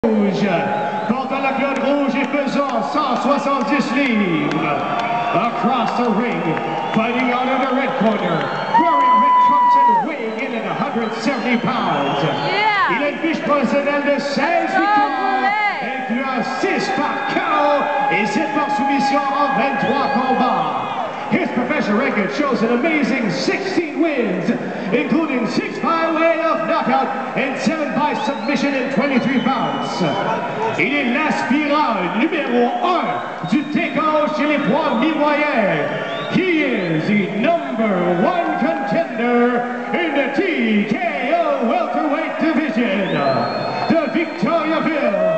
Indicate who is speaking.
Speaker 1: rouge, portant la culotte rouge et pesant 170 livres. Across the ring, fighting out of the red corner, wearing red trunks and weighing in at 170 pounds.
Speaker 2: Yeah.
Speaker 1: Il a une fiche professionnelle de 16 victoires, incluant 6 par KO et 7 par soumission en 23 combats. His professional record shows an amazing 16 wins, including 6 by way of knockout and 7 by submission in 23 bouts. Il est l'aspirant numéro 1 du TKO chez les poids mi-moyens. He is the #1 contender in the TKO welterweight division. De Victoriaville,